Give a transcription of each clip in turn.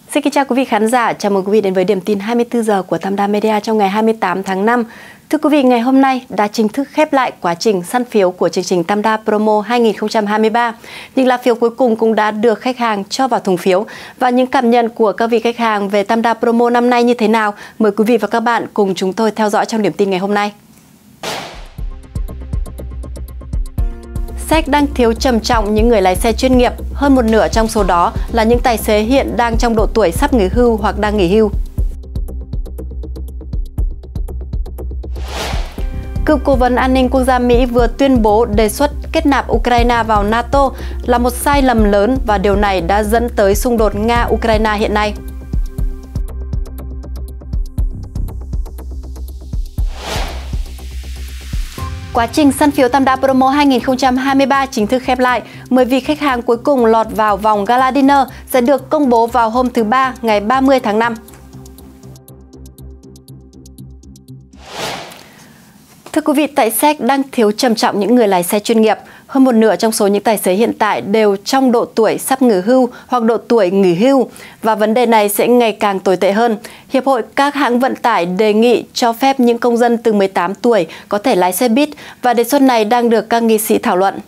Xin kính chào quý vị khán giả, chào mừng quý vị đến với điểm tin 24 giờ của Tam Đa Media trong ngày 28 tháng 5. Thưa quý vị, ngày hôm nay đã chính thức khép lại quá trình săn phiếu của chương trình Tam Đa Promo 2023. Những lá phiếu cuối cùng cũng đã được khách hàng cho vào thùng phiếu. Và những cảm nhận của các vị khách hàng về Tam Đa Promo năm nay như thế nào? Mời quý vị và các bạn cùng chúng tôi theo dõi trong điểm tin ngày hôm nay. SEC đang thiếu trầm trọng những người lái xe chuyên nghiệp, hơn một nửa trong số đó là những tài xế hiện đang trong độ tuổi sắp nghỉ hưu hoặc đang nghỉ hưu. Cựu cố vấn an ninh quốc gia Mỹ vừa tuyên bố đề xuất kết nạp Ukraine vào NATO là một sai lầm lớn và điều này đã dẫn tới xung đột Nga-Ukraine hiện nay. Quá trình săn phiếu Tam Đa Promo 2023 chính thức khép lại. 10 vị khách hàng cuối cùng lọt vào vòng Gala Dinner sẽ được công bố vào hôm thứ Ba, ngày 30 tháng 5. Thưa quý vị, tại SEC đang thiếu trầm trọng những người lái xe chuyên nghiệp. Hơn một nửa trong số những tài xế hiện tại đều trong độ tuổi sắp nghỉ hưu hoặc độ tuổi nghỉ hưu, và vấn đề này sẽ ngày càng tồi tệ hơn. Hiệp hội các hãng vận tải đề nghị cho phép những công dân từ 18 tuổi có thể lái xe buýt, và đề xuất này đang được các nghị sĩ thảo luận.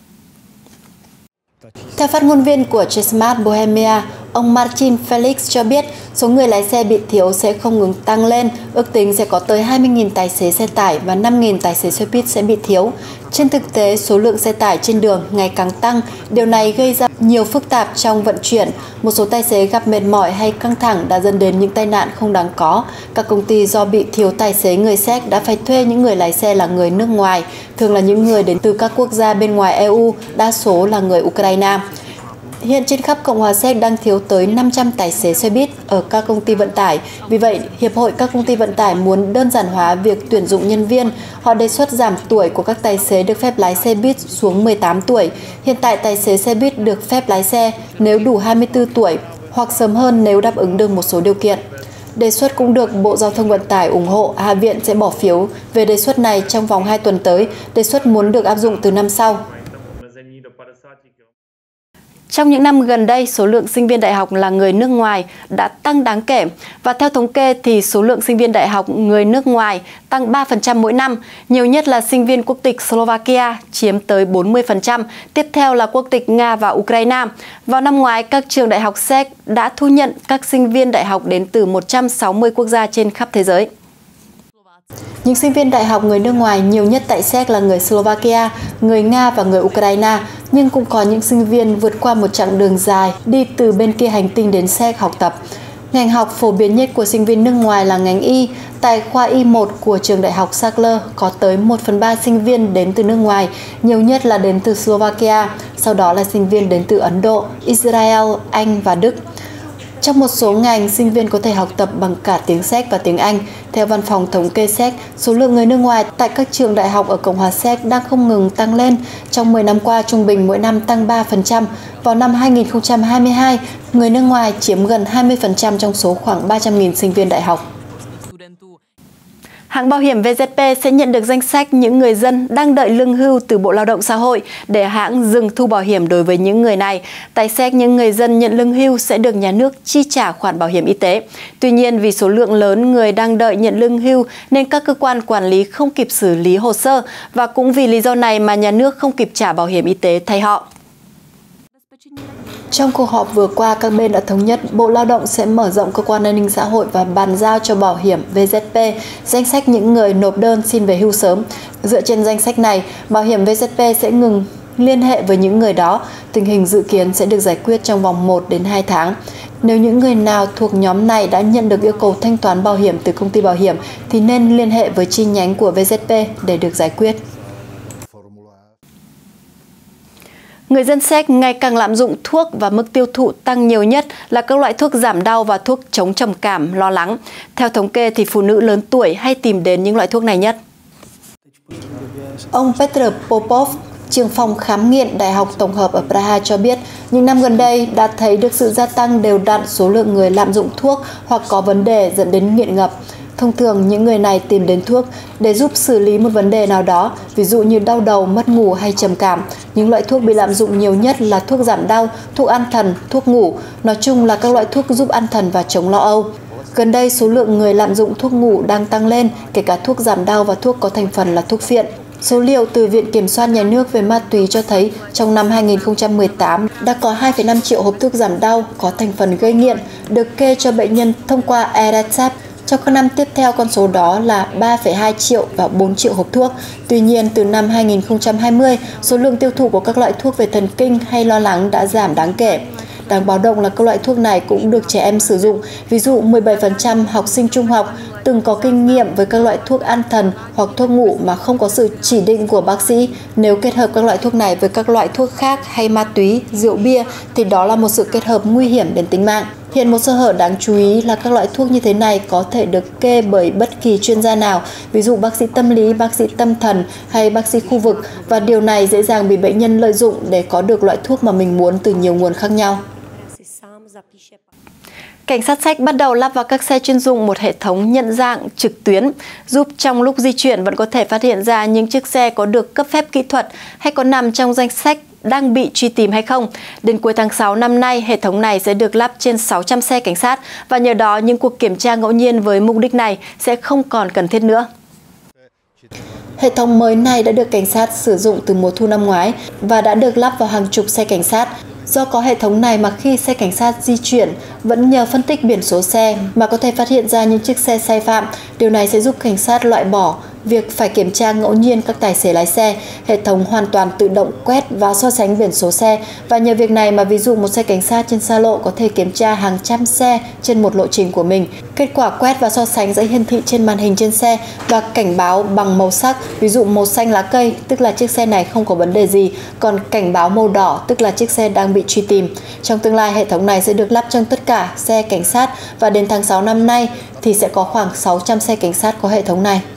Theo phát ngôn viên của Smart Bohemia, ông Martin Felix cho biết số người lái xe bị thiếu sẽ không ngừng tăng lên, ước tính sẽ có tới 20.000 tài xế xe tải và 5.000 tài xế xe buýt sẽ bị thiếu. Trên thực tế, số lượng xe tải trên đường ngày càng tăng, điều này gây ra nhiều phức tạp trong vận chuyển. Một số tài xế gặp mệt mỏi hay căng thẳng đã dẫn đến những tai nạn không đáng có. Các công ty do bị thiếu tài xế người Séc đã phải thuê những người lái xe là người nước ngoài, thường là những người đến từ các quốc gia bên ngoài EU, đa số là người Ukraine. Hiện trên khắp Cộng hòa Séc đang thiếu tới 500 tài xế xe buýt ở các công ty vận tải. Vì vậy, Hiệp hội các công ty vận tải muốn đơn giản hóa việc tuyển dụng nhân viên. Họ đề xuất giảm tuổi của các tài xế được phép lái xe buýt xuống 18 tuổi. Hiện tại, tài xế xe buýt được phép lái xe nếu đủ 24 tuổi hoặc sớm hơn nếu đáp ứng được một số điều kiện. Đề xuất cũng được Bộ Giao thông Vận tải ủng hộ. Hạ viện sẽ bỏ phiếu về đề xuất này trong vòng 2 tuần tới. Đề xuất muốn được áp dụng từ năm sau. Trong những năm gần đây, số lượng sinh viên đại học là người nước ngoài đã tăng đáng kể. Và theo thống kê thì số lượng sinh viên đại học người nước ngoài tăng 3% mỗi năm. Nhiều nhất là sinh viên quốc tịch Slovakia chiếm tới 40%. Tiếp theo là quốc tịch Nga và Ukraine. Vào năm ngoái, các trường đại học Séc đã thu nhận các sinh viên đại học đến từ 160 quốc gia trên khắp thế giới. Những sinh viên đại học người nước ngoài nhiều nhất tại Séc là người Slovakia, người Nga và người Ukraine, nhưng cũng có những sinh viên vượt qua một chặng đường dài đi từ bên kia hành tinh đến Séc học tập. Ngành học phổ biến nhất của sinh viên nước ngoài là ngành Y. Tại khoa Y1 của trường đại học Sackler có tới 1/3 sinh viên đến từ nước ngoài, nhiều nhất là đến từ Slovakia, sau đó là sinh viên đến từ Ấn Độ, Israel, Anh và Đức. Trong một số ngành, sinh viên có thể học tập bằng cả tiếng Séc và tiếng Anh. Theo Văn phòng Thống kê Séc, số lượng người nước ngoài tại các trường đại học ở Cộng hòa Séc đang không ngừng tăng lên. Trong 10 năm qua, trung bình mỗi năm tăng 3%. Vào năm 2022, người nước ngoài chiếm gần 20% trong số khoảng 300.000 sinh viên đại học. Hãng bảo hiểm VZP sẽ nhận được danh sách những người dân đang đợi lương hưu từ Bộ Lao động Xã hội để hãng dừng thu bảo hiểm đối với những người này. Tại Séc, những người dân nhận lương hưu sẽ được nhà nước chi trả khoản bảo hiểm y tế. Tuy nhiên, vì số lượng lớn người đang đợi nhận lương hưu nên các cơ quan quản lý không kịp xử lý hồ sơ, và cũng vì lý do này mà nhà nước không kịp trả bảo hiểm y tế thay họ. Trong cuộc họp vừa qua, các bên đã thống nhất Bộ Lao động sẽ mở rộng cơ quan an ninh xã hội và bàn giao cho bảo hiểm VZP danh sách những người nộp đơn xin về hưu sớm. Dựa trên danh sách này, bảo hiểm VZP sẽ ngừng liên hệ với những người đó. Tình hình dự kiến sẽ được giải quyết trong vòng 1 đến 2 tháng. Nếu những người nào thuộc nhóm này đã nhận được yêu cầu thanh toán bảo hiểm từ công ty bảo hiểm thì nên liên hệ với chi nhánh của VZP để được giải quyết. Người dân Séc ngày càng lạm dụng thuốc và mức tiêu thụ tăng nhiều nhất là các loại thuốc giảm đau và thuốc chống trầm cảm, lo lắng. Theo thống kê thì phụ nữ lớn tuổi hay tìm đến những loại thuốc này nhất. Ông Petr Popov, trưởng phòng khám nghiện Đại học Tổng hợp ở Praha cho biết, những năm gần đây đã thấy được sự gia tăng đều đặn số lượng người lạm dụng thuốc hoặc có vấn đề dẫn đến nghiện ngập. Thông thường, những người này tìm đến thuốc để giúp xử lý một vấn đề nào đó, ví dụ như đau đầu, mất ngủ hay trầm cảm. Những loại thuốc bị lạm dụng nhiều nhất là thuốc giảm đau, thuốc an thần, thuốc ngủ, nói chung là các loại thuốc giúp an thần và chống lo âu. Gần đây, số lượng người lạm dụng thuốc ngủ đang tăng lên, kể cả thuốc giảm đau và thuốc có thành phần là thuốc phiện. Số liệu từ Viện Kiểm soát Nhà nước về ma túy cho thấy trong năm 2018 đã có 2,5 triệu hộp thuốc giảm đau có thành phần gây nghiện được kê cho bệnh nhân thông qua e-recept. Trong các năm tiếp theo, con số đó là 3,2 triệu và 4 triệu hộp thuốc. Tuy nhiên, từ năm 2020, số lượng tiêu thụ của các loại thuốc về thần kinh hay lo lắng đã giảm đáng kể. Đáng báo động là các loại thuốc này cũng được trẻ em sử dụng. Ví dụ, 17% học sinh trung học từng có kinh nghiệm với các loại thuốc an thần hoặc thuốc ngủ mà không có sự chỉ định của bác sĩ. Nếu kết hợp các loại thuốc này với các loại thuốc khác hay ma túy, rượu bia thì đó là một sự kết hợp nguy hiểm đến tính mạng. Hiện một sơ hở đáng chú ý là các loại thuốc như thế này có thể được kê bởi bất kỳ chuyên gia nào, ví dụ bác sĩ tâm lý, bác sĩ tâm thần hay bác sĩ khu vực, và điều này dễ dàng bị bệnh nhân lợi dụng để có được loại thuốc mà mình muốn từ nhiều nguồn khác nhau. Cảnh sát Séc bắt đầu lắp vào các xe chuyên dụng một hệ thống nhận dạng trực tuyến, giúp trong lúc di chuyển vẫn có thể phát hiện ra những chiếc xe có được cấp phép kỹ thuật hay có nằm trong danh sách đang bị truy tìm hay không. Đến cuối tháng 6 năm nay, hệ thống này sẽ được lắp trên 600 xe cảnh sát và nhờ đó những cuộc kiểm tra ngẫu nhiên với mục đích này sẽ không còn cần thiết nữa. Hệ thống mới này đã được cảnh sát sử dụng từ mùa thu năm ngoái và đã được lắp vào hàng chục xe cảnh sát. Do có hệ thống này mà khi xe cảnh sát di chuyển vẫn nhờ phân tích biển số xe mà có thể phát hiện ra những chiếc xe sai phạm. Điều này sẽ giúp cảnh sát loại bỏ việc phải kiểm tra ngẫu nhiên các tài xế lái xe. Hệ thống hoàn toàn tự động quét và so sánh biển số xe, và nhờ việc này mà ví dụ một xe cảnh sát trên xa lộ có thể kiểm tra hàng trăm xe trên một lộ trình của mình. Kết quả quét và so sánh sẽ hiển thị trên màn hình trên xe và cảnh báo bằng màu sắc, ví dụ màu xanh lá cây tức là chiếc xe này không có vấn đề gì, còn cảnh báo màu đỏ tức là chiếc xe đang bị truy tìm. Trong tương lai, hệ thống này sẽ được lắp trong tất cả xe cảnh sát và đến tháng 6 năm nay thì sẽ có khoảng 600 xe cảnh sát có hệ thống này.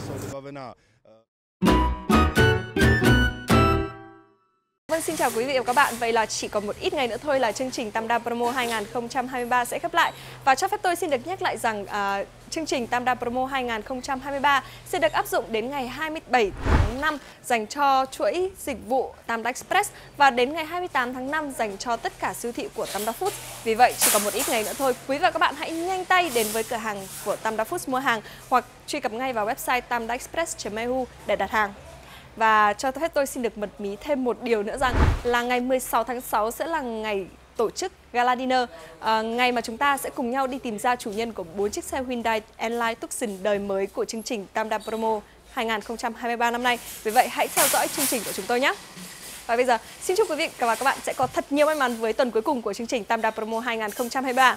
Vâng, xin chào quý vị và các bạn. Vậy là chỉ còn một ít ngày nữa thôi là chương trình Tamda Promo 2023 sẽ khép lại. Và cho phép tôi xin được nhắc lại rằng chương trình Tamda Promo 2023 sẽ được áp dụng đến ngày 27 tháng 5 dành cho chuỗi dịch vụ Tamda Express và đến ngày 28 tháng 5 dành cho tất cả siêu thị của Tamda Foods. Vì vậy, chỉ còn một ít ngày nữa thôi, quý vị và các bạn hãy nhanh tay đến với cửa hàng của Tamda Foods mua hàng hoặc truy cập ngay vào website tamdaexpress.eu để đặt hàng. Và cho phép tôi xin được mật mí thêm một điều nữa rằng là ngày 16 tháng 6 sẽ là ngày tổ chức Gala Dinner, ngày mà chúng ta sẽ cùng nhau đi tìm ra chủ nhân của 4 chiếc xe Hyundai N-Line Tucson đời mới của chương trình Tamda Promo 2023 năm nay. Vì vậy, hãy theo dõi chương trình của chúng tôi nhé! Và bây giờ, xin chúc quý vị và các bạn sẽ có thật nhiều may mắn với tuần cuối cùng của chương trình Tamda Promo 2023.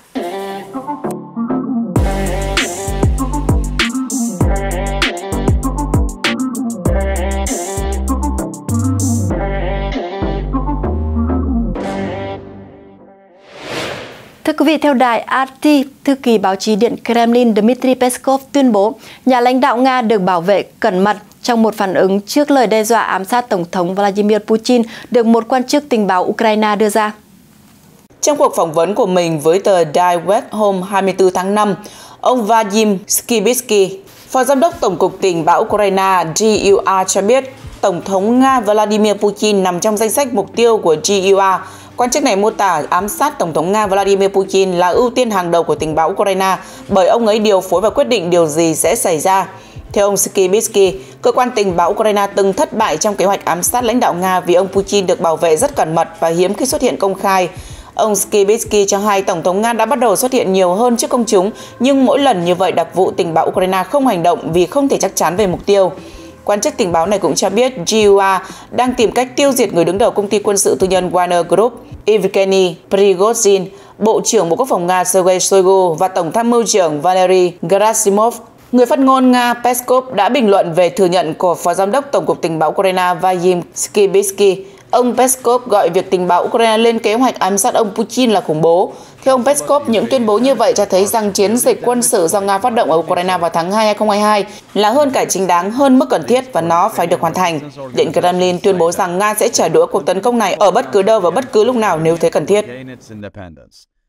Thưa quý vị, theo đài RT, thư ký báo chí Điện Kremlin Dmitry Peskov tuyên bố nhà lãnh đạo Nga được bảo vệ cẩn mật trong một phản ứng trước lời đe dọa ám sát Tổng thống Vladimir Putin được một quan chức tình báo Ukraine đưa ra. Trong cuộc phỏng vấn của mình với tờ Die Welt hôm 24 tháng 5, ông Vadim Skibitsky, Phó Giám đốc Tổng cục Tình báo Ukraine GUR cho biết Tổng thống Nga Vladimir Putin nằm trong danh sách mục tiêu của GUR. Quan chức này mô tả ám sát Tổng thống Nga Vladimir Putin là ưu tiên hàng đầu của tình báo Ukraine bởi ông ấy điều phối và quyết định điều gì sẽ xảy ra. Theo ông Skibitsky, cơ quan tình báo Ukraine từng thất bại trong kế hoạch ám sát lãnh đạo Nga vì ông Putin được bảo vệ rất cẩn mật và hiếm khi xuất hiện công khai. Ông Skibitsky cho hay Tổng thống Nga đã bắt đầu xuất hiện nhiều hơn trước công chúng, nhưng mỗi lần như vậy đặc vụ tình báo Ukraine không hành động vì không thể chắc chắn về mục tiêu. Quan chức tình báo này cũng cho biết GUR đang tìm cách tiêu diệt người đứng đầu công ty quân sự tư nhân Wagner Group, Evgeny Prigozhin, Bộ trưởng Bộ Quốc phòng Nga Sergei Shoigu và Tổng tham mưu trưởng Valery Gerasimov. Người phát ngôn Nga Peskov đã bình luận về thừa nhận của Phó Giám đốc Tổng cục Tình báo Ukraine Vadim Skibitsky. Ông Peskov gọi việc tình báo Ukraine lên kế hoạch ám sát ông Putin là khủng bố. Theo ông Peskov, những tuyên bố như vậy cho thấy rằng chiến dịch quân sự do Nga phát động ở Ukraine vào tháng 2 2022 là hơn cả chính đáng, hơn mức cần thiết và nó phải được hoàn thành. Điện Kremlin tuyên bố rằng Nga sẽ trả đũa cuộc tấn công này ở bất cứ đâu và bất cứ lúc nào nếu thấy cần thiết.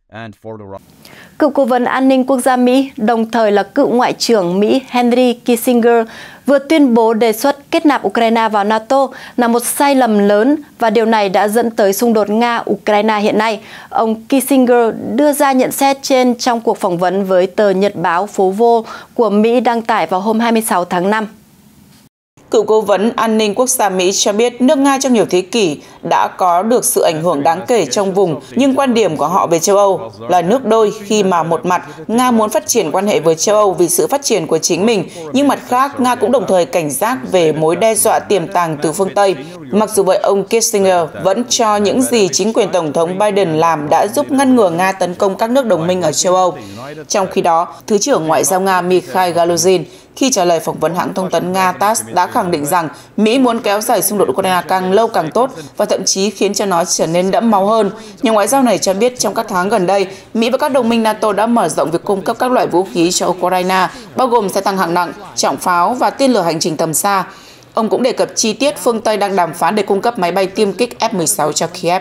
Cựu cố vấn an ninh quốc gia Mỹ, đồng thời là cựu Ngoại trưởng Mỹ Henry Kissinger, vừa tuyên bố đề xuất kết nạp Ukraine vào NATO là một sai lầm lớn và điều này đã dẫn tới xung đột Nga-Ukraine hiện nay. Ông Kissinger đưa ra nhận xét trên trong cuộc phỏng vấn với tờ nhật báo Phố Vô của Mỹ đăng tải vào hôm 26 tháng 5. Cựu cố vấn an ninh quốc gia Mỹ cho biết nước Nga trong nhiều thế kỷ đã có được sự ảnh hưởng đáng kể trong vùng, nhưng quan điểm của họ về châu Âu là nước đôi khi mà một mặt Nga muốn phát triển quan hệ với châu Âu vì sự phát triển của chính mình, nhưng mặt khác Nga cũng đồng thời cảnh giác về mối đe dọa tiềm tàng từ phương Tây. Mặc dù vậy, ông Kissinger vẫn cho những gì chính quyền Tổng thống Biden làm đã giúp ngăn ngừa Nga tấn công các nước đồng minh ở châu Âu. Trong khi đó, Thứ trưởng Ngoại giao Nga Mikhail Galuzhin khi trả lời phỏng vấn hãng thông tấn Nga TASS đã khẳng định rằng Mỹ muốn kéo dài xung đột Ukraine càng lâu càng tốt và thậm chí khiến cho nó trở nên đẫm máu hơn. Nhà ngoại giao này cho biết trong các tháng gần đây, Mỹ và các đồng minh NATO đã mở rộng việc cung cấp các loại vũ khí cho Ukraine, bao gồm xe tăng hạng nặng, trọng pháo và tên lửa hành trình tầm xa. Ông cũng đề cập chi tiết phương Tây đang đàm phán để cung cấp máy bay tiêm kích F-16 cho Kiev.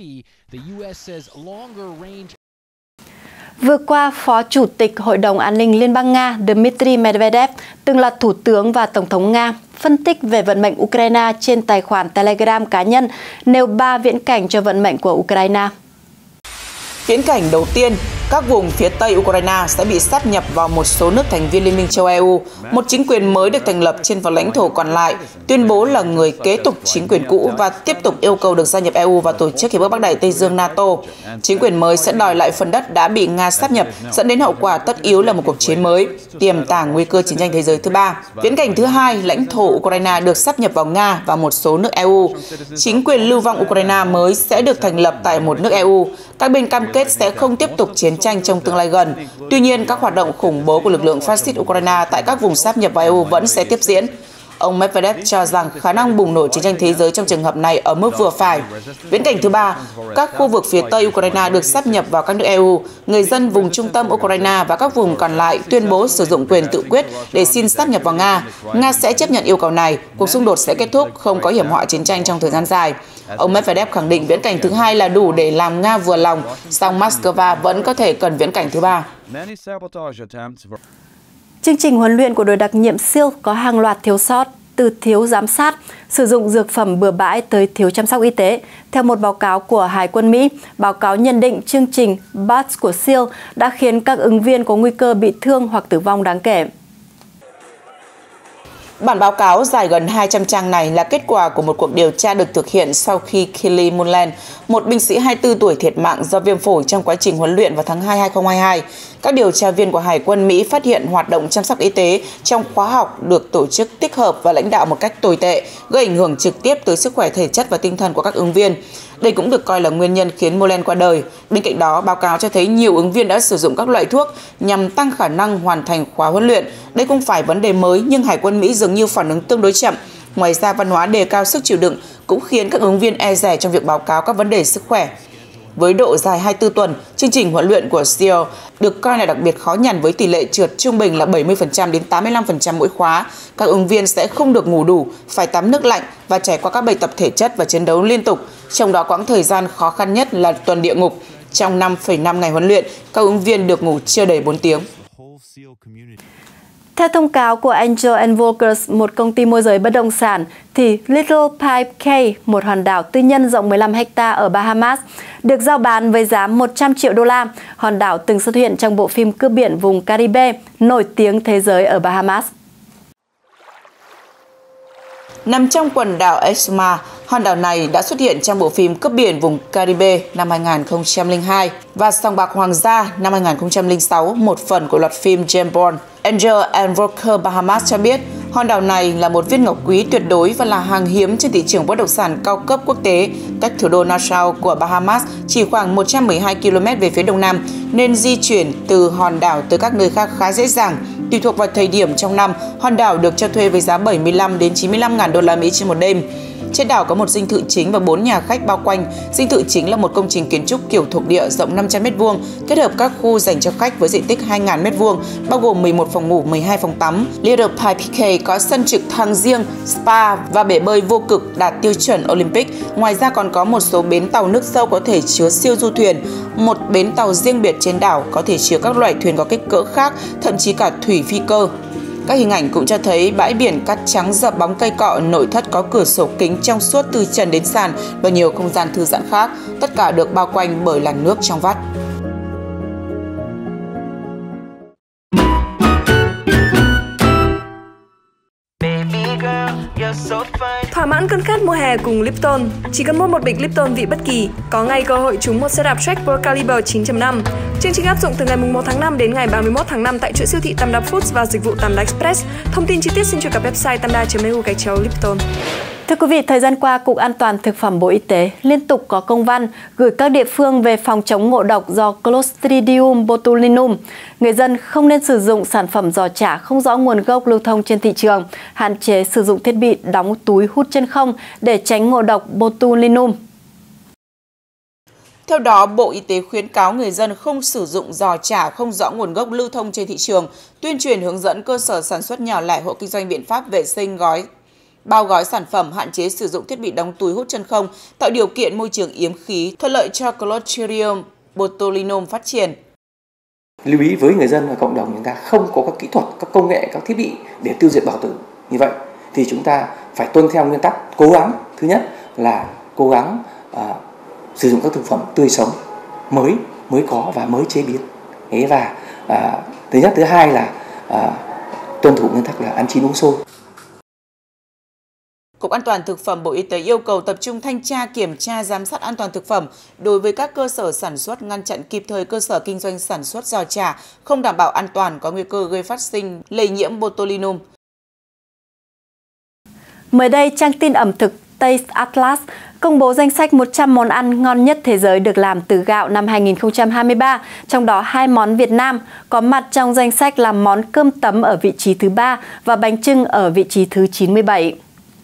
Vừa qua, Phó Chủ tịch Hội đồng An ninh Liên bang Nga Dmitry Medvedev, từng là Thủ tướng và Tổng thống Nga, phân tích về vận mệnh Ukraine trên tài khoản Telegram cá nhân, nêu 3 viễn cảnh cho vận mệnh của Ukraine. Viễn cảnh đầu tiên, các vùng phía Tây Ukraine sẽ bị sáp nhập vào một số nước thành viên Liên minh châu EU. Một chính quyền mới được thành lập trên phần lãnh thổ còn lại, tuyên bố là người kế tục chính quyền cũ và tiếp tục yêu cầu được gia nhập EU và Tổ chức Hiệp ước Bắc Đại Tây Dương NATO. Chính quyền mới sẽ đòi lại phần đất đã bị Nga sáp nhập, dẫn đến hậu quả tất yếu là một cuộc chiến mới, tiềm tàng nguy cơ chiến tranh thế giới thứ ba. Viễn cảnh thứ hai, lãnh thổ Ukraine được sáp nhập vào Nga và một số nước EU. Chính quyền lưu vong Ukraine mới sẽ được thành lập tại một nước EU. Các bên cam kết sẽ không tiếp tục chiến tranh trong tương lai gần. Tuy nhiên, các hoạt động khủng bố của lực lượng phát xít Ukraine tại các vùng sáp nhập vào EU vẫn sẽ tiếp diễn. Ông Medvedev cho rằng khả năng bùng nổ chiến tranh thế giới trong trường hợp này ở mức vừa phải. Viễn cảnh thứ ba, các khu vực phía Tây Ukraine được sáp nhập vào các nước EU. Người dân vùng trung tâm Ukraine và các vùng còn lại tuyên bố sử dụng quyền tự quyết để xin sáp nhập vào Nga. Nga sẽ chấp nhận yêu cầu này. Cuộc xung đột sẽ kết thúc, không có hiểm họa chiến tranh trong thời gian dài. Ông Medvedev khẳng định viễn cảnh thứ hai là đủ để làm Nga vừa lòng, song Moscow vẫn có thể cần viễn cảnh thứ ba. Chương trình huấn luyện của đội đặc nhiệm SEAL có hàng loạt thiếu sót, từ thiếu giám sát, sử dụng dược phẩm bừa bãi tới thiếu chăm sóc y tế. Theo một báo cáo của Hải quân Mỹ, báo cáo nhận định chương trình BATS của SEAL đã khiến các ứng viên có nguy cơ bị thương hoặc tử vong đáng kể. Bản báo cáo dài gần 200 trang này là kết quả của một cuộc điều tra được thực hiện sau khi Kelly Mullen, một binh sĩ 24 tuổi thiệt mạng do viêm phổi trong quá trình huấn luyện vào tháng 2 2022. Các điều tra viên của Hải quân Mỹ phát hiện hoạt động chăm sóc y tế trong khóa học được tổ chức tích hợp và lãnh đạo một cách tồi tệ, gây ảnh hưởng trực tiếp tới sức khỏe thể chất và tinh thần của các ứng viên. Đây cũng được coi là nguyên nhân khiến Mullen qua đời. Bên cạnh đó, báo cáo cho thấy nhiều ứng viên đã sử dụng các loại thuốc nhằm tăng khả năng hoàn thành khóa huấn luyện. Đây không phải vấn đề mới nhưng Hải quân Mỹ dường như phản ứng tương đối chậm. Ngoài ra, văn hóa đề cao sức chịu đựng cũng khiến các ứng viên e dè trong việc báo cáo các vấn đề sức khỏe. Với độ dài 24 tuần, chương trình huấn luyện của SEAL được coi là đặc biệt khó nhằn với tỷ lệ trượt trung bình là 70% đến 85% mỗi khóa. Các ứng viên sẽ không được ngủ đủ, phải tắm nước lạnh và trải qua các bài tập thể chất và chiến đấu liên tục. Trong đó quãng thời gian khó khăn nhất là tuần địa ngục. Trong 5,5 ngày huấn luyện, các ứng viên được ngủ chưa đầy 4 tiếng. Theo thông cáo của Angel & Volkers, một công ty môi giới bất động sản, thì Little Pipe Cay, một hòn đảo tư nhân rộng 15 ha ở Bahamas, được giao bán với giá 100 triệu đô la. Hòn đảo từng xuất hiện trong bộ phim cướp biển vùng Caribe, nổi tiếng thế giới ở Bahamas. Nằm trong quần đảo Exuma, hòn đảo này đã xuất hiện trong bộ phim Cướp biển vùng Caribe năm 2002 và Sòng bạc Hoàng gia năm 2006, một phần của loạt phim James Bond. Angel & Volkers Bahamas cho biết hòn đảo này là một viên ngọc quý tuyệt đối và là hàng hiếm trên thị trường bất động sản cao cấp quốc tế. Cách thủ đô Nassau của Bahamas chỉ khoảng 112 km về phía đông nam, nên di chuyển từ hòn đảo tới các nơi khác khá dễ dàng. Tùy thuộc vào thời điểm trong năm, hòn đảo được cho thuê với giá 75 đến 95 ngàn đô la Mỹ trên một đêm. Trên đảo có một dinh thự chính và 4 nhà khách bao quanh. Dinh thự chính là một công trình kiến trúc kiểu thuộc địa rộng 500 m², kết hợp các khu dành cho khách với diện tích 2.000 m², bao gồm 11 phòng ngủ, 12 phòng tắm. Little Pipe có sân trực thăng riêng, spa và bể bơi vô cực đạt tiêu chuẩn Olympic. Ngoài ra còn có một số bến tàu nước sâu có thể chứa siêu du thuyền, một bến tàu riêng biệt trên đảo có thể chứa các loại thuyền có kích cỡ khác, thậm chí cả thủy phi cơ. Các hình ảnh cũng cho thấy bãi biển cát trắng dợp bóng cây cọ, nội thất có cửa sổ kính trong suốt từ trần đến sàn và nhiều không gian thư giãn khác. Tất cả được bao quanh bởi làn nước trong vắt. Thỏa mãn cơn khát mùa hè cùng Lipton. Chỉ cần mua một bịch Lipton vị bất kỳ, có ngay cơ hội trúng một setup Shrek Pro Caliber 9.5. Chương trình áp dụng từ ngày 1 tháng 5 đến ngày 31 tháng 5 tại chuỗi siêu thị Tamda Foods và dịch vụ Tamda Express. Thông tin chi tiết xin truy cập website tamda.eu/Lipton. Thưa quý vị, thời gian qua, Cục An toàn Thực phẩm Bộ Y tế liên tục có công văn gửi các địa phương về phòng chống ngộ độc do Clostridium botulinum. Người dân không nên sử dụng sản phẩm giò chả không rõ nguồn gốc lưu thông trên thị trường, hạn chế sử dụng thiết bị đóng túi hút chân không để tránh ngộ độc botulinum. Theo đó, Bộ Y tế khuyến cáo người dân không sử dụng giò chả không rõ nguồn gốc lưu thông trên thị trường, tuyên truyền hướng dẫn cơ sở sản xuất nhỏ lẻ, hộ kinh doanh biện pháp vệ sinh bao gói sản phẩm, hạn chế sử dụng thiết bị đóng túi hút chân không, tạo điều kiện môi trường yếm khí, thuận lợi cho Clostridium botulinum phát triển. Lưu ý với người dân và cộng đồng, chúng ta không có các kỹ thuật, các công nghệ, các thiết bị để tiêu diệt bảo tử. Như vậy thì chúng ta phải tuân theo nguyên tắc cố gắng. Thứ nhất là cố gắng sử dụng các thực phẩm tươi sống, mới có và mới chế biến. Và thứ hai là tuân thủ nguyên tắc là ăn chín uống sôi. Cục An toàn Thực phẩm Bộ Y tế yêu cầu tập trung thanh tra, kiểm tra, giám sát an toàn thực phẩm đối với các cơ sở sản xuất, ngăn chặn kịp thời cơ sở kinh doanh sản xuất giò chả không đảm bảo an toàn, có nguy cơ gây phát sinh lây nhiễm botulinum. Mới đây, trang tin ẩm thực Taste Atlas công bố danh sách 100 món ăn ngon nhất thế giới được làm từ gạo năm 2023, trong đó 2 món Việt Nam có mặt trong danh sách là món cơm tấm ở vị trí thứ 3 và bánh chưng ở vị trí thứ 97.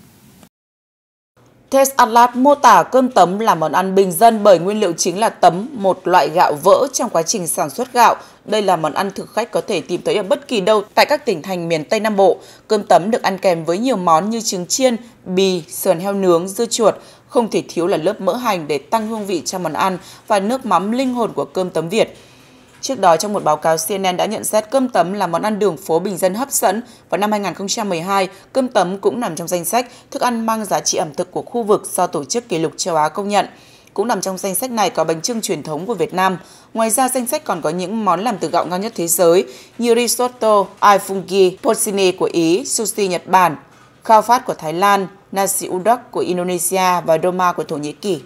Taste Atlas mô tả cơm tấm là món ăn bình dân bởi nguyên liệu chính là tấm, một loại gạo vỡ trong quá trình sản xuất gạo. Đây là món ăn thực khách có thể tìm thấy ở bất kỳ đâu tại các tỉnh thành miền Tây Nam Bộ. Cơm tấm được ăn kèm với nhiều món như trứng chiên, bì, sườn heo nướng, dưa chuột. Không thể thiếu là lớp mỡ hành để tăng hương vị cho món ăn và nước mắm linh hồn của cơm tấm Việt. Trước đó, trong một báo cáo, CNN đã nhận xét cơm tấm là món ăn đường phố bình dân hấp dẫn. Vào năm 2012, cơm tấm cũng nằm trong danh sách thức ăn mang giá trị ẩm thực của khu vực do Tổ chức Kỷ lục Châu Á công nhận. Cũng nằm trong danh sách này có bánh chưng truyền thống của Việt Nam. Ngoài ra, danh sách còn có những món làm từ gạo ngon nhất thế giới như risotto, aifungi, porcini của Ý, sushi Nhật Bản, khao phát của Thái Lan, nasi uduk của Indonesia và doma của Thổ Nhĩ Kỳ.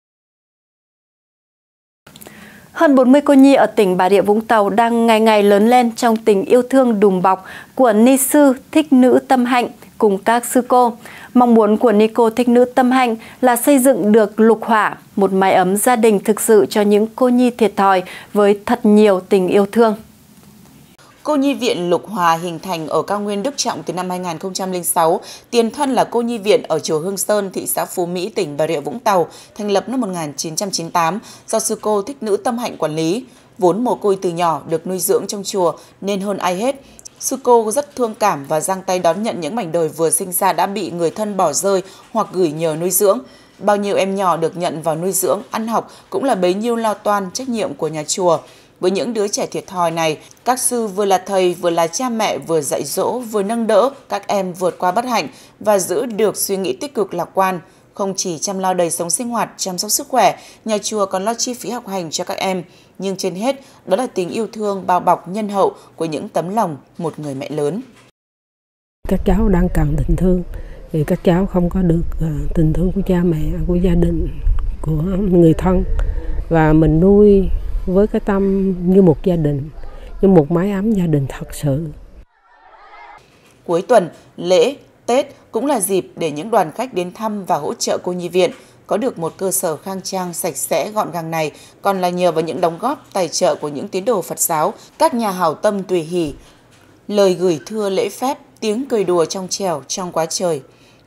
Hơn 40 cô nhi ở tỉnh Bà Rịa Vũng Tàu đang ngày ngày lớn lên trong tình yêu thương đùm bọc của ni sư Thích Nữ Tâm Hạnh cùng các sư cô. Mong muốn của ni cô Thích Nữ Tâm Hạnh là xây dựng được lục hỏa, một mái ấm gia đình thực sự cho những cô nhi thiệt thòi với thật nhiều tình yêu thương. Cô nhi viện Lục Hòa hình thành ở cao nguyên Đức Trọng từ năm 2006, tiền thân là cô nhi viện ở chùa Hương Sơn, thị xã Phú Mỹ, tỉnh Bà Rịa Vũng Tàu, thành lập năm 1998 do sư cô Thích Nữ Tâm Hạnh quản lý. Vốn mồ côi từ nhỏ được nuôi dưỡng trong chùa nên hơn ai hết, sư cô rất thương cảm và giang tay đón nhận những mảnh đời vừa sinh ra đã bị người thân bỏ rơi hoặc gửi nhờ nuôi dưỡng. Bao nhiêu em nhỏ được nhận vào nuôi dưỡng, ăn học cũng là bấy nhiêu lo toan trách nhiệm của nhà chùa. Với những đứa trẻ thiệt thòi này, các sư vừa là thầy, vừa là cha mẹ, vừa dạy dỗ, vừa nâng đỡ các em vượt qua bất hạnh và giữ được suy nghĩ tích cực lạc quan. Không chỉ chăm lo đời sống sinh hoạt, chăm sóc sức khỏe, nhà chùa còn lo chi phí học hành cho các em. Nhưng trên hết, đó là tình yêu thương bao bọc nhân hậu của những tấm lòng một người mẹ lớn. Các cháu đang cần tình thương, thì các cháu không có được tình thương của cha mẹ, của gia đình, của người thân. Và mình nuôi với cái tâm như một gia đình, như một mái ấm gia đình thật sự. Cuối tuần, lễ, Tết cũng là dịp để những đoàn khách đến thăm và hỗ trợ cô nhi viện. Có được một cơ sở khang trang, sạch sẽ, gọn gàng này còn là nhờ vào những đóng góp, tài trợ của những tín đồ Phật giáo, các nhà hảo tâm tùy hỷ, lời gửi thưa lễ phép, tiếng cười đùa trong trẻo trong quá trời.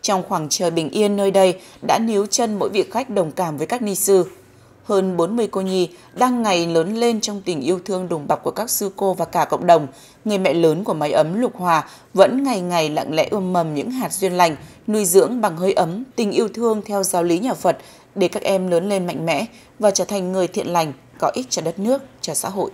Trong khoảng trời bình yên nơi đây đã níu chân mỗi vị khách đồng cảm với các ni sư. Hơn 40 cô nhi đang ngày lớn lên trong tình yêu thương đùm bọc của các sư cô và cả cộng đồng. Người mẹ lớn của mái ấm Lục Hòa vẫn ngày ngày lặng lẽ ươm mầm những hạt duyên lành, nuôi dưỡng bằng hơi ấm, tình yêu thương theo giáo lý nhà Phật để các em lớn lên mạnh mẽ và trở thành người thiện lành, có ích cho đất nước, cho xã hội.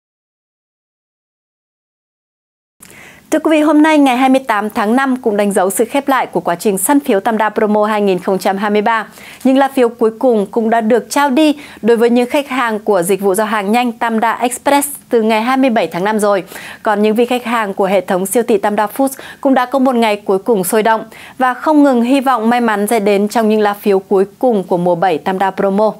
Thưa quý vị, hôm nay ngày 28 tháng 5 cũng đánh dấu sự khép lại của quá trình săn phiếu Tam Đa Promo 2023. Những lá phiếu cuối cùng cũng đã được trao đi đối với những khách hàng của dịch vụ giao hàng nhanh Tam Đa Express từ ngày 27 tháng 5 rồi. Còn những vị khách hàng của hệ thống siêu thị Tam Đa Foods cũng đã có một ngày cuối cùng sôi động và không ngừng hy vọng may mắn sẽ đến trong những lá phiếu cuối cùng của mùa 7 Tam Đa Promo.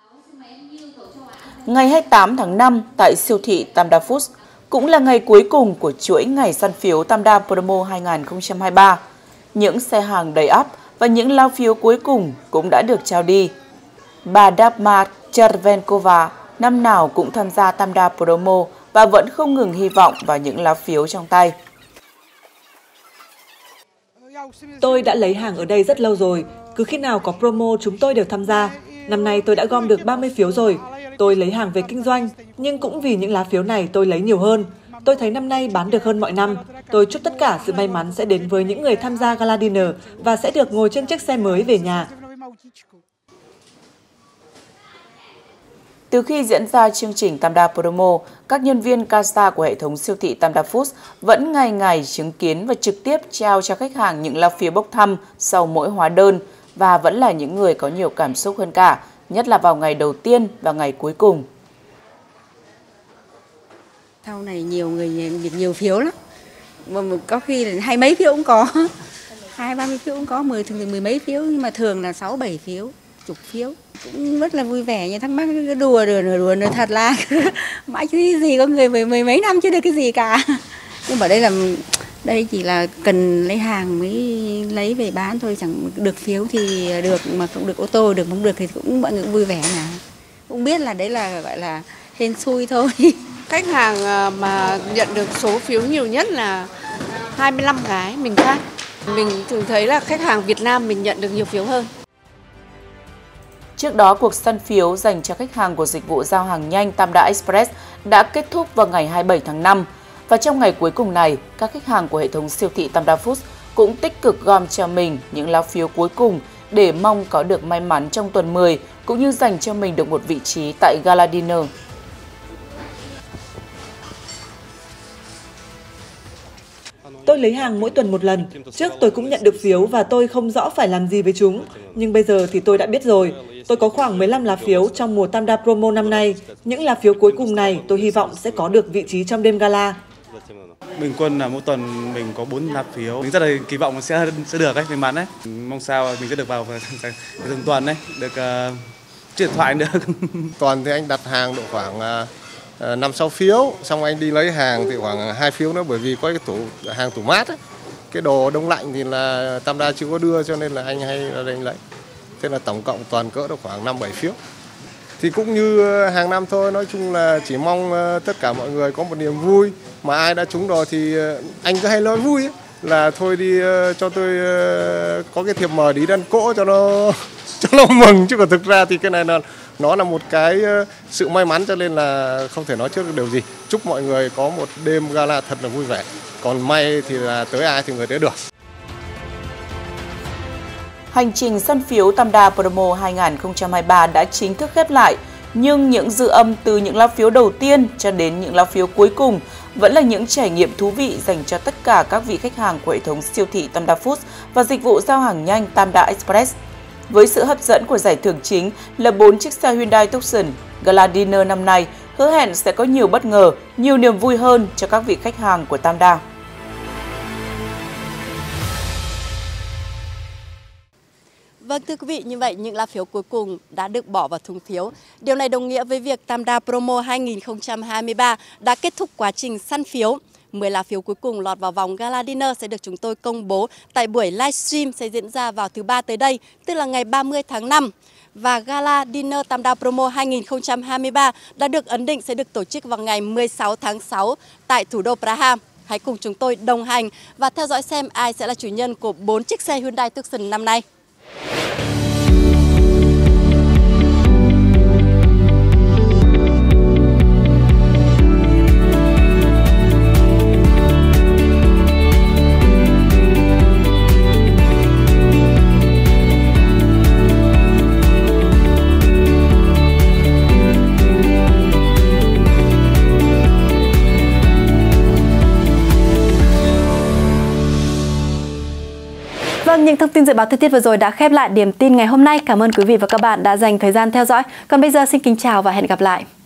Ngày 28 tháng 5 tại siêu thị Tam Đa Foods cũng là ngày cuối cùng của chuỗi ngày săn phiếu Tam Đa Promo 2023. Những xe hàng đầy ắp và những lá phiếu cuối cùng cũng đã được trao đi. Bà Dagmar Chervenkova năm nào cũng tham gia Tam Đa Promo và vẫn không ngừng hy vọng vào những lá phiếu trong tay. Tôi đã lấy hàng ở đây rất lâu rồi, cứ khi nào có promo chúng tôi đều tham gia. Năm nay tôi đã gom được 30 phiếu rồi. Tôi lấy hàng về kinh doanh, nhưng cũng vì những lá phiếu này tôi lấy nhiều hơn. Tôi thấy năm nay bán được hơn mọi năm. Tôi chúc tất cả sự may mắn sẽ đến với những người tham gia Gala Dinner và sẽ được ngồi trên chiếc xe mới về nhà. Từ khi diễn ra chương trình Tam Đa Promo, các nhân viên Casa của hệ thống siêu thị Tam Đa Foods vẫn ngày ngày chứng kiến và trực tiếp trao cho khách hàng những lá phiếu bốc thăm sau mỗi hóa đơn và vẫn là những người có nhiều cảm xúc hơn cả, nhất là vào ngày đầu tiên và ngày cuối cùng. Sau này nhiều người nhận nhiều phiếu lắm, mà có khi là 20 mấy phiếu cũng có, 20-30 phiếu cũng có, thường 10 mấy phiếu, nhưng mà thường là 6-7 phiếu, chục phiếu. Cũng rất là vui vẻ, như thắc mắc cái đùa thật là mãi chứ gì có người mười mấy năm chưa được cái gì cả. Nhưng mà đây chỉ là cần lấy hàng mới lấy về bán thôi, chẳng được phiếu thì được, mà không được ô tô được, không được thì cũng mọi người cũng vui vẻ mà. Cũng biết là đấy là gọi là hên xui thôi. Khách hàng mà nhận được số phiếu nhiều nhất là 25 cái mình phát. Mình thường thấy là khách hàng Việt Nam mình nhận được nhiều phiếu hơn. Trước đó, cuộc săn phiếu dành cho khách hàng của dịch vụ giao hàng nhanh Tam Đa Express đã kết thúc vào ngày 27 tháng 5. Và trong ngày cuối cùng này, các khách hàng của hệ thống siêu thị Tam Đa Foods cũng tích cực gom cho mình những lá phiếu cuối cùng để mong có được may mắn trong tuần 10, cũng như dành cho mình được một vị trí tại Gala Dinner. Tôi lấy hàng mỗi tuần một lần. Trước tôi cũng nhận được phiếu và tôi không rõ phải làm gì với chúng. Nhưng bây giờ thì tôi đã biết rồi. Tôi có khoảng 15 lá phiếu trong mùa Tam Đa Promo năm nay. Những lá phiếu cuối cùng này tôi hy vọng sẽ có được vị trí trong đêm gala. Bình quân là mỗi tuần mình có 4 lá phiếu. Mình rất là kỳ vọng sẽ được may mắn đấy. Mong sao mình sẽ được vào từng tuần đấy, được chuyển điện thoại được. Tuần thì anh đặt hàng độ khoảng 5-6 phiếu, xong anh đi lấy hàng thì khoảng 2 phiếu nữa, bởi vì có cái hàng tủ mát ấy. Cái đồ đông lạnh thì là Tam Đa chưa có đưa, cho nên là anh hay là anh lấy. Thế là tổng cộng toàn cỡ được khoảng 5-7 phiếu. Thì cũng như hàng năm thôi, nói chung là chỉ mong tất cả mọi người có một niềm vui. Mà ai đã trúng rồi thì anh cứ hay nói vui ấy, là thôi đi cho tôi có cái thiệp mời đi ăn cỗ cho nó mừng, chứ còn thực ra thì cái này là nó là một cái sự may mắn, cho nên là không thể nói trước được điều gì. Chúc mọi người có một đêm gala thật là vui vẻ. Còn may thì là tới ai thì người tới được. Hành trình săn phiếu Tam Đa Promo 2023 đã chính thức khép lại, nhưng những dư âm từ những lá phiếu đầu tiên cho đến những lá phiếu cuối cùng vẫn là những trải nghiệm thú vị dành cho tất cả các vị khách hàng của hệ thống siêu thị Tam Đa Foods và dịch vụ giao hàng nhanh Tam Đa Express. Với sự hấp dẫn của giải thưởng chính là 4 chiếc xe Hyundai Tucson, Gala Dinner năm nay hứa hẹn sẽ có nhiều bất ngờ, nhiều niềm vui hơn cho các vị khách hàng của Tam Đa. Vâng, thưa quý vị, như vậy những lá phiếu cuối cùng đã được bỏ vào thùng phiếu. Điều này đồng nghĩa với việc Tam Đa Promo 2023 đã kết thúc quá trình săn phiếu. 10 lá phiếu cuối cùng lọt vào vòng Gala Dinner sẽ được chúng tôi công bố tại buổi livestream sẽ diễn ra vào thứ Ba tới đây, tức là ngày 30 tháng 5. Và Gala Dinner Tam Đa Promo 2023 đã được ấn định sẽ được tổ chức vào ngày 16 tháng 6 tại thủ đô Praha. hãy cùng chúng tôi đồng hành và theo dõi xem ai sẽ là chủ nhân của 4 chiếc xe Hyundai Tucson năm nay. Vâng, những thông tin dự báo thời tiết vừa rồi đã khép lại điểm tin ngày hôm nay. Cảm ơn quý vị và các bạn đã dành thời gian theo dõi. Còn bây giờ xin kính chào và hẹn gặp lại.